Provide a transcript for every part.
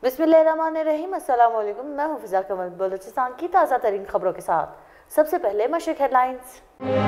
बिस्मिल्लाहिर्रहमानिर्रहीम। अस्सलाम वालेकुम। मैं हूं फिजा कमल। बलूचिस्तान की ताज़ा तरीन खबरों के साथ सबसे पहले मशरिक हेडलाइंस।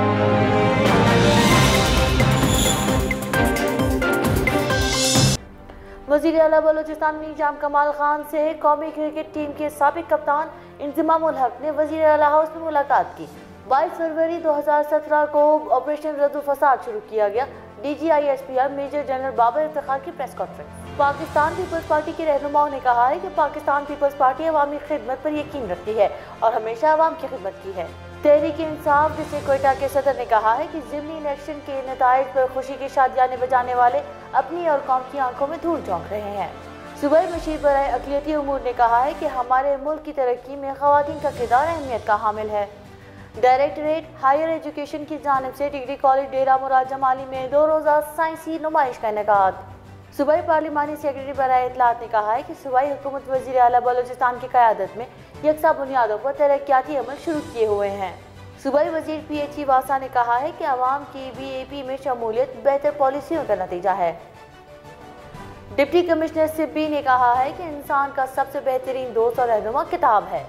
वज़ीर आला बलूचिस्तान मीर कमाल खान से कौमी क्रिकेट टीम के साबिक कप्तान इंज़मामुल हक ने वज़ीर आला हाउस में मुलाकात की। 22 फरवरी 2017 को ऑपरेशन रद्दुल फसाद शुरू किया गया। DGISPR major general Babar Iftikhar की press conference. Pakistan peoples party के रहनुमाओं ने कहा है कि पाकिस्तान पीपल्स पार्टी अवामी खिदमत पर यकीन रखती है और हमेशा अवाम की खिदमत की है। तहरीक इंसाफ डिस्ट्रिक्ट क्वेटा के सदर ने कहा है कि ज़िमनी इलेक्शन के नताइज पर खुशी की शादियाने बजाने वाले अपनी और कौम की आंखों में धूल झोंक रहे हैं। सूबाई मशीर बराए अक़लियती उमूर ने कहा है कि हमारे मुल्क की तरक्की में ख़वातीन का किरदार अहमियत का हामिल है। डायरेक्टरेट हायर एजुकेशन की जानिब से डिग्री कॉलेज डेरा मुराद जमाली में 2 रोज़ा साइंसी नुमाइश का इनेकाद। सूबाई पार्लिमानी सेक्रेटरी बराए इत्तलात ने कहा है कि सूबाई हुकूमत वज़ीर आला बलूचिस्तान की क़यादत में यकसा बुनियादों पर तरक्याती अमल शुरू किए हुए हैं। सूबाई वज़ीर PHE वासा ने कहा है कि आवाम की BAP में शमूलियत बेहतर पॉलिसियों का नतीजा है। डिप्टी कमिश्नर सिब्बी ने कहा है कि इंसान का सबसे बेहतरीन दोस्त और रहनुमा किताब है।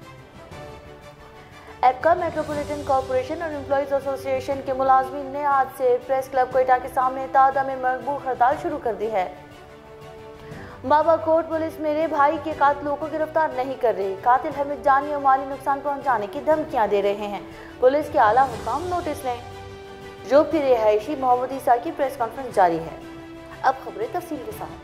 एपका मेट्रोपॉलिटन कॉरपोरेशन और एम्प्लॉइज एसोसिएशन के मुलाजमीन ने आज से प्रेस क्लब क्वेटा के सामने तादा में मकबूल हड़ताल शुरू कर दी है। बाबा कोट पुलिस मेरे भाई के कातिलों को गिरफ्तार नहीं कर रही। कातिल हमें जानी और माली नुकसान पहुंचाने की धमकियां दे रहे हैं। पुलिस के आला हुकाम नोटिस लें। जोब की रिहायशी मोहम्मद ईसा की प्रेस कॉन्फ्रेंस जारी है। अब खबरें तफसील के साथ।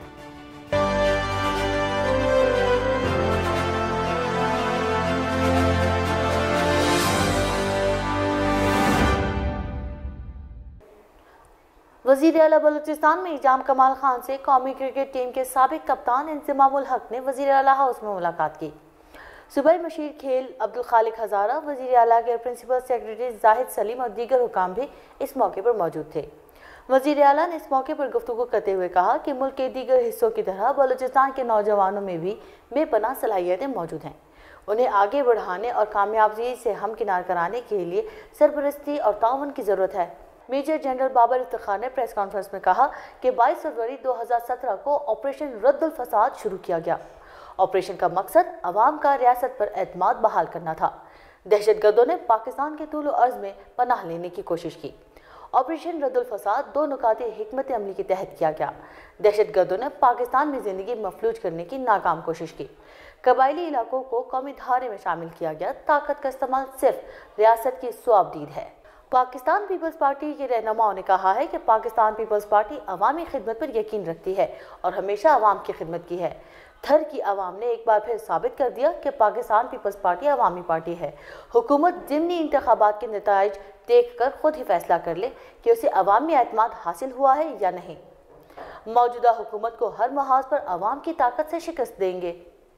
वज़ीर आला बलूचिस्तान में मीर कमाल खान से कौमी क्रिकेट टीम के साबिक कप्तान इंज़मामुल हक ने वज़ीर आला हाउस में मुलाकात की। सूबाई मशीर खेल अब्दुल खालिक हज़ारा, वज़ीर आला के प्रिंसिपल सेक्रेटरी जाहिद सलीम और दीगर हुकाम भी इस मौके पर मौजूद थे। वज़ीर आला ने इस मौके पर गुफ्तगू करते हुए कहा कि मुल्क के दीगर हिस्सों की तरह बलूचिस्तान के नौजवानों में भी बेपनाह सलाहियतें मौजूद हैं। उन्हें आगे बढ़ाने और कामयाबी से हमकिनार कराने के लिए सरपरस्ती और ताउन की ज़रूरत है। मेजर जनरल बाबर इफ्तिखार ने प्रेस कॉन्फ्रेंस में कहा कि 22 फरवरी 2017 को ऑपरेशन रद्दुल फसाद शुरू किया गया। ऑपरेशन का मकसद अवाम का रियासत पर एतमाद बहाल करना था। दहशतगर्दों ने पाकिस्तान के तूल अर्ज में पनाह लेने की कोशिश की। ऑपरेशन रद्दुल फसाद 2 नुकाते हिकमत अमली के तहत किया गया। दहशतगर्दों ने पाकिस्तान में ज़िंदगी मफलूज करने की नाकाम कोशिश की। कबायली इलाकों को कौमी धारे में शामिल किया गया। ताकत का इस्तेमाल सिर्फ रियासत की स्वाबदीद है। पाकिस्तान पीपल्स पार्टी के रहनुमाओं ने कहा है कि पाकिस्तान पीपल्स पार्टी अवामी खिदमत पर यकीन रखती है और हमेशा अवाम की खिदमत की है। थर की अवाम ने एक बार फिर साबित कर दिया कि पाकिस्तान पीपल्स पार्टी अवामी पार्टी है। हुकूमत ज़िमनी इंतखाबात के नताइज देख कर खुद ही फैसला कर ले कि उसे अवामी एतमाद हासिल हुआ है या नहीं। मौजूदा हुकूमत को हर महाज पर अवाम की ताकत से शिकस्त देंगे।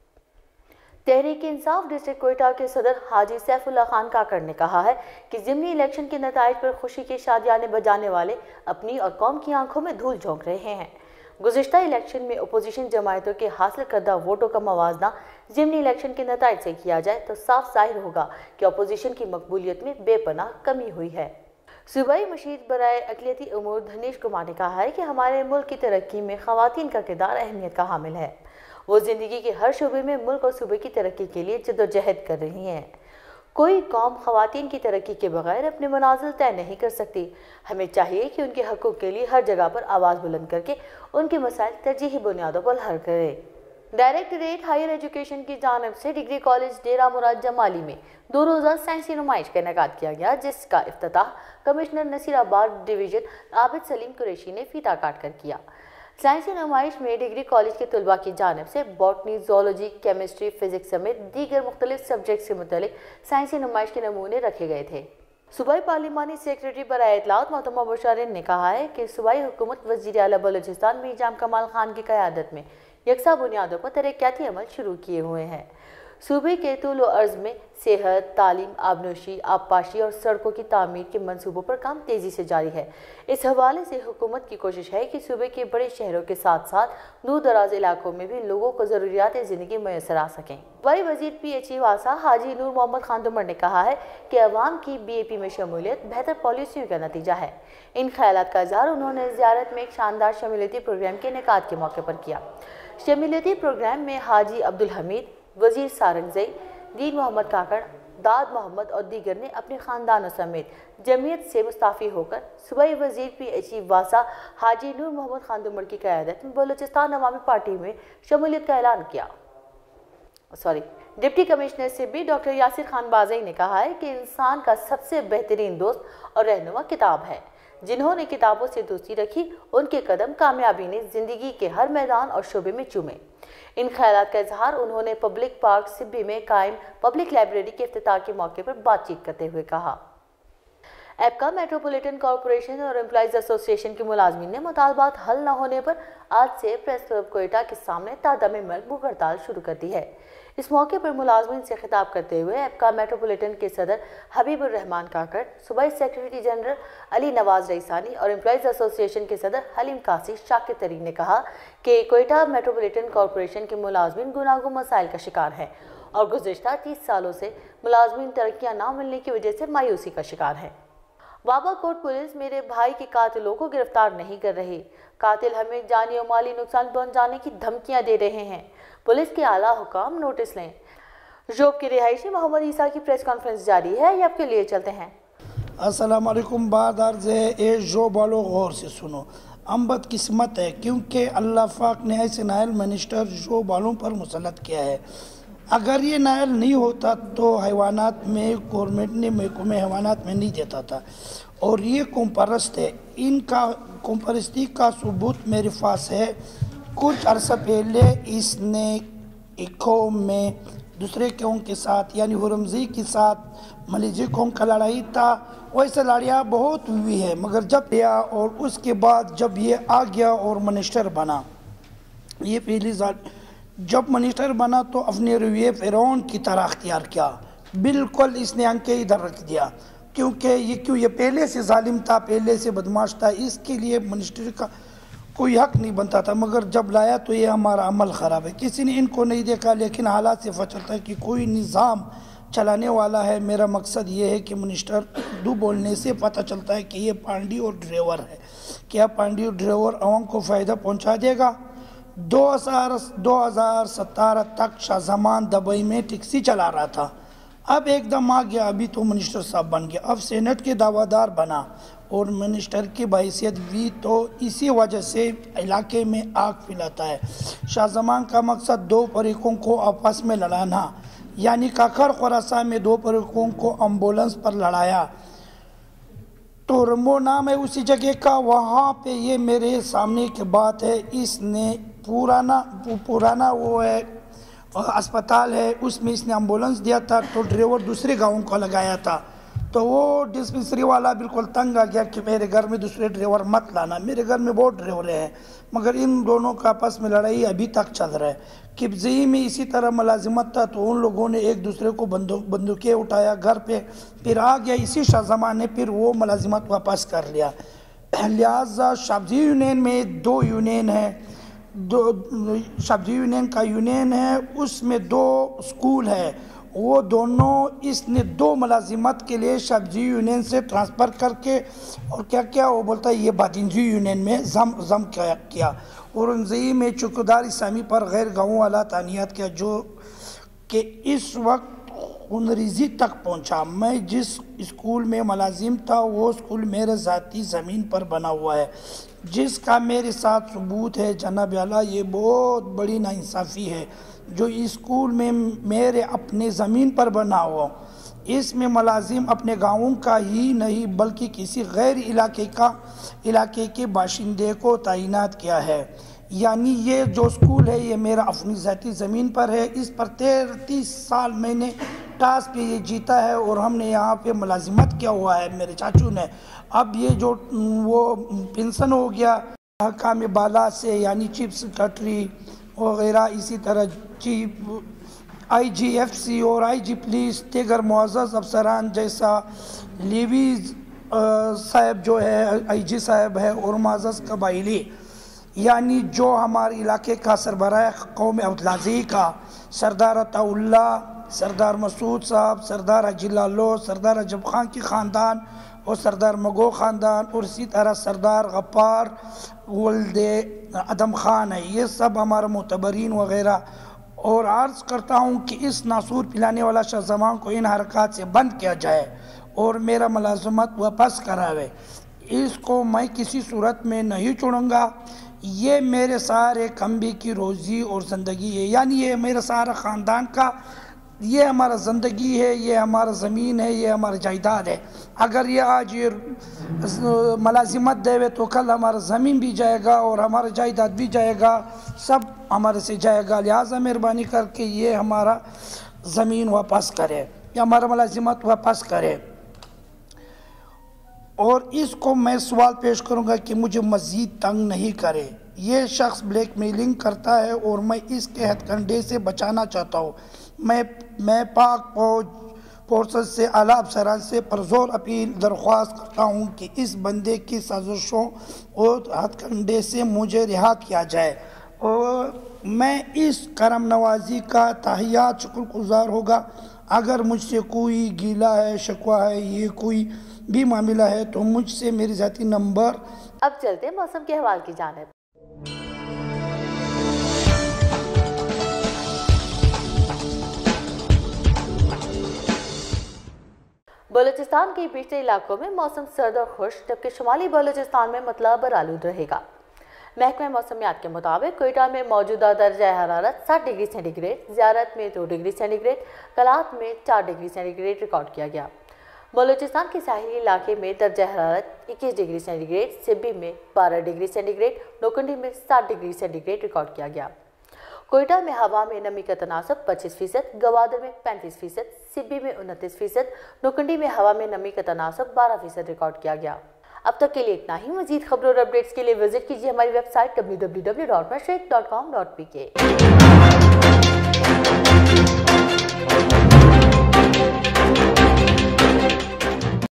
तहरीक इंसाफ डिस्ट्रिक्ट क्वेटा के सदर हाजी सैफुल्लाह खान काकड़ ने कहा है कि ज़िमनी इलेक्शन के नताइज पर खुशी की शादियाने बजाने वाले अपनी और कौम की आंखों में धूल झोंक रहे हैं। गुज़िश्ता इलेक्शन में अपोजिशन जमायतों के हासिल करदा वोटों का मवाजना ज़िमनी इलेक्शन के नताइज से किया जाए तो साफ ज़ाहिर होगा कि अपोजिशन की मकबूलियत में बेपनाह कमी हुई है। सूबाई मशीर बराए अक़लियती उमूर धनेश कुमार ने कहा है कि हमारे मुल्क की तरक्की में ख़वातीन का किरदार अहमियत का हामिल है। वो ज़िंदगी के हर शोबे में मुल्क और सूबे की तरक्की के लिए जद्दोजहद कर रही हैं। कोई कौम ख़वातीन की तरक्की के बगैर अपने मनाजिल तय नहीं कर सकती। हमें चाहिए कि उनके हक़ों के लिए हर जगह पर आवाज़ बुलंद करके उनके मसाइल तरजीही बुनियादों पर हल करें। डायरेक्टरेट हायर एजुकेशन की जानिब से डिग्री कॉलेज डेरा मुराद जमाली में 2 रोज़ा साइंसी नुमाइश का इनेकाद किया गया, जिसका इफ्तिताह कमिश्नर नसीराबाद डिवीज़न आबिद सलीम कुरैशी ने फीता काट कर किया। साइंसी नुमाइश में डिग्री कॉलेज के तलबा की जानिब से बॉटनी, ज़ूलॉजी, केमिस्ट्री, फिजिक्स समेत दीगर मुख्तलिफ सब्जेक्ट से मुतल्लिक साइंसी नुमाइश के नमूने रखे गए थे। सूबाई पार्लिमानी सेक्रेटरी बराए इत्तलात मोहतरमा मुशर्रिन ने कहा है कि सूबाई हुकूमत वज़ीर आला बलूचिस्तान मीर कमाल खान की क़यादत में यकसा बुनियादों पर तरक्याती अमल शुरू किए हुए हैं। सूबे के तूल अर्ज़ में सेहत, तालीम, आबनोशी, आबपाशी और सड़कों की तामीर के मंसूबों पर काम तेज़ी से जारी है। इस हवाले से हुकूमत की कोशिश है कि सूबे के बड़े शहरों के साथ साथ दूर दराज इलाकों में भी लोगों को ज़रूरियात ज़िंदगी मैसर आ सकें। वही वज़ीर PHE वासा हाजी नूर मोहम्मद खान दुमर ने कहा है कि अवाम की BAP में शमूलियत बेहतर पॉलिसियों का नतीजा है। इन ख्यालात का इज़हार उन्होंने ज़ियारत में एक शानदार शमूलियती प्रोग्राम के इनेकाद के मौके पर किया। شمولیتی پروگرام میں حاجی عبدالحمید، وزیر سارنگزئی، دین محمد کاکڑ، داد محمد اور دیگر نے اپنے خاندانوں سمیت جمعیت سے مستعفی ہو کر صوبائی وزیر پی ایچ ای واسا حاجی نور محمد خان دمڑ کی قیادت میں بلوچستان عوامی پارٹی میں شمولیت کا اعلان کیا۔ ڈپٹی کمشنر سے بھی ڈاکٹر یاسر خان بازئی نے کہا ہے کہ انسان کا سب سے بہترین دوست اور رہنما کتاب ہے۔ جنہوں نے کتابوں سے دوستی رکھی، ان کے قدم کامیابی نے زندگی کے ہر میدان اور شعبے میں چومے۔ ان خیالات کا اظہار انہوں نے پبلک پارک سبی میں قائم پبلک لائبریری کے افتتاح کے موقع پر بات چیت کرتے ہوئے کہا۔ ایپکا میٹروپولیٹن کارپوریشن اور امپلائیز ایسوسی ایشن کے ملازمین نے مطالبات حل نہ ہونے پر آج سے پریس کلب کوئٹہ کے سامنے تادم مرگ بھوک ہڑتال شروع کر دی ہے۔ اس موقع پر ملازمین سے خطاب کرتے ہوئے ایپکا میٹروپولیٹن کے صدر حبیب الرحمان کاکڑ، صوبائی سیکریٹری جنرل علی نواز رئیسانی اور امپلائیز ایسوسی ایشن کے صدر حلیم قاسی شاکر ترین نے کہا کہ کوئٹہ میٹروپولیٹن کارپوریشن کے ملازمین گناگوں مسائل کا شکار ہیں اور گزشتہ 30 سالوں سے ملازمین ترقیاں نہ ملنے کی وجہ سے مایوسی کا شکار ہیں۔ بابا کوٹ پولیس میرے بھائی کے قاتلوں کو گرفتار نہیں کر رہی۔ قاتل ہمیں جانی و مالی نقصان پہنچانے کی دھمکیاں دے رہے ہیں۔ پولیس کے اعلیٰ حکام نوٹس لیں۔ جوب کے رہائشی محمد عیسیٰ کی پریس کانفرنس جاری ہے، یہ آپ کے لیے چلتے ہیں۔ السلام علیکم، بعد عرض ہے اے جوب والو غور سے سنو۔ ہم بدقسمت ہے کیونکہ اللہ پاک نے ایسے نائل منسٹر جوب والوں پر مسلط کیا ہے۔ اگر یہ نائل نہیں ہوتا تو حیوانات میں گورنمنٹ نے محکمہ حیوانات میں نہیں دیتا تھا، اور یہ قوم پرست ہے۔ ان کا قوم پرستی کا ثبوت میرے پاس ہے۔ کچھ عرصہ پہلے اس نے ایک قوم میں دوسرے قوم کے ساتھ یعنی ہرمزی کے ساتھ ملیجی قوم کا لڑائی تھا۔ ویسے لڑائیاں بہت ہوئی ہے، مگر جب گیا اور اس کے بعد جب یہ آ گیا اور منسٹر بنا، یہ پہلی جب منسٹر بنا تو اپنے رویے فرعون کی طرح اختیار کیا۔ بالکل اس نے آنکھیں ادھر رکھ دیا، کیونکہ یہ پہلے سے ظالم تھا، پہلے سے بدماش تھا، اس کے لیے منسٹر کا کوئی حق نہیں بنتا تھا۔ مگر جب لایا تو یہ ہمارا عمل خراب ہے۔ کسی نے ان کو نہیں دیکھا، لیکن حالات سے پتہ چلتا ہے کہ کوئی نظام چلانے والا ہے۔ میرا مقصد یہ ہے کہ منسٹر اردو بولنے سے پتہ چلتا ہے کہ یہ پانڈی اور ڈرائیور ہے۔ کیا پانڈی اور ڈرائیور عوام کو فائدہ پہنچا دے گا؟ 2017 تک شاہ زمان دبئی میں ٹیکسی چلا رہا تھا، اب ایک دم آ گیا، ابھی تو منسٹر صاحب بن گیا، اب سینٹ کے دعویدار بنا اور منسٹر کی بحیثیت بھی تو اسی وجہ سے علاقے میں آگ پھیلاتا ہے۔ شاہ زمان کا مقصد دو فریقوں کو آپس میں لڑانا، یعنی کاکڑ خراسان میں دو فریقوں کو ایمبولنس پر لڑایا۔ تو رمبو نام ہے اسی جگہ کا، وہاں پہ یہ میرے سامنے کی بات ہے۔ اس نے پرانا وہ ہے اسپتال ہے، اس میں اس نے ایمبولنس دیا تھا، تو ڈرائیور دوسرے گاؤں کو لگایا تھا، تو وہ ڈسپنسری والا بالکل تنگ آ گیا کہ میرے گھر میں دوسرے ڈرائیور مت لانا۔ میرے گھر میں بہت ڈرائیور ہیں، مگر ان دونوں کا آپس میں لڑائی ابھی تک چل رہا ہے۔ کبزئی میں اسی طرح ملازمت تھا، تو ان لوگوں نے ایک دوسرے کو بندوقیں اٹھایا گھر پہ، پھر آ گیا اسی شاہ زمان نے پھر وہ ملازمت واپس کر لیا۔ لہٰذا شابزی یونین میں دو یونین ہیں، شابزی یونین کا یونین ہے، اس میں دو اسکول ہے، وہ دونوں اس نے دو ملازمت کے لیے شابزی یونین سے ٹرانسفر کر کے اور کیا وہ بولتا ہے یہ بادنجی یونین میں ضم کیا، اور انزئی میں چوکیدار اسلامی پر غیر گاؤں والا تعینات کیا، جو کہ اس وقت خونریزی تک پہنچا۔ میں جس اسکول میں ملازم تھا وہ اسکول میرے ذاتی زمین پر بنا ہوا ہے، جس کا میرے ساتھ ثبوت ہے۔ جناب اعلیٰ، یہ بہت بڑی ناانصافی ہے جو اسکول میں میرے اپنے زمین پر بنا ہوا، اس میں ملازم اپنے گاؤں کا ہی نہیں بلکہ کسی غیر علاقے کے باشندے کو تعینات کیا ہے۔ یعنی یہ جو اسکول ہے یہ میرا اپنی ذاتی زمین پر ہے، اس پر 30 سال میں نے ٹاس پہ یہ جیتا ہے اور ہم نے یہاں پہ ملازمت کیا ہوا ہے میرے چاچو نے۔ اب یہ جو وہ پنشن ہو گیا حکام بالا سے، یعنی چیف سیکرٹری وغیرہ، اسی طرح چیف آئی جی ایف سی اور آئی جی پولیس، دیگر معزز افسران جیسا لیویز صاحب جو ہے آئی جی صاحب ہے، اور معزز قبائلی، یعنی جو ہمارے علاقے کا سربراہ قوم عبدالعزیز کا سردار عطا اللہ، سردار مسعود صاحب، سردار حاجی لالو، سردار عجب خان کی خاندان اور سردار مغو خاندان اور اسی طرح سردار غفار ولد ادم خان ہے، یہ سب ہمارے معتبرین وغیرہ، اور عرض کرتا ہوں کہ اس ناسور پلانے والا شاہ زمان کو ان حرکات سے بند کیا جائے اور میرا ملازمت واپس کراوے۔ اس کو میں کسی صورت میں نہیں چھوڑوں گا، یہ میرے سارے کمبی کی روزی اور زندگی ہے، یعنی یہ میرا سارا خاندان کا، یہ ہمارا زندگی ہے، یہ ہمارا زمین ہے، یہ ہمارا جائیداد ہے۔ اگر یہ آج یہ ملازمت دے تو کل ہمارا زمین بھی جائے گا اور ہمارا جائیداد بھی جائے گا، سب ہمارے سے جائے گا، لہٰذا مہربانی کر کے یہ ہمارا زمین واپس کرے، یہ ہمارا ملازمت واپس کرے۔ اور اس کو میں سوال پیش کروں گا کہ مجھے مزید تنگ نہیں کرے، یہ شخص بلیک میلنگ کرتا ہے اور میں اس کے ہتھ کنڈے سے بچانا چاہتا ہوں۔ میں پاک فورسز سے اعلیٰ افسران سے پرزور اپیل درخواست کرتا ہوں کہ اس بندے کی سازشوں اور ہتھ کنڈے سے مجھے رہا کیا جائے، اور میں اس کرم نوازی کا تحیات شکر گزار ہوگا۔ اگر مجھ سے کوئی گیلا ہے، شکوہ ہے، یہ کوئی بھی معاملہ ہے تو مجھ سے میری ذاتی نمبر۔ اب چلتے موسم کے حوال کی جانب۔ بلوچستان کے بیشتر علاقوں میں موسم سرد اور خشک، جبکہ شمالی بلوچستان میں مطلع برآلود رہے گا۔ محکمہ موسمیات کے مطابق کوئٹہ میں موجودہ درجہ حرارت 60 ڈگری سینٹی گریڈ، زیارت میں 2 ڈگری سینٹی گریڈ، کلات میں 4 ڈگری سینٹی گریڈ ریکارڈ کیا گیا۔ بلوچستان کے ساحلی علاقے میں درجہ حرارت 21 ڈگری سینٹی گریڈ، سبی میں 12 ڈگری سینٹی گریڈ، نوکنڈی میں 7 ڈگری سینٹی گریڈ ریکارڈ کیا گیا۔ کوئٹہ میں ہوا میں نمی کا تناسب 25%، گوادر میں 35%، سبی میں 29%، نوکنڈی میں ہوا میں نمی کا تناسب 12% ریکارڈ کیا گیا۔ اب تک کے لیے اتنا ہی، مزید خبروں اور اپڈیٹس کے لیے وزٹ کیجیے ہماری ویب سائٹ www.mashreq.com.pk۔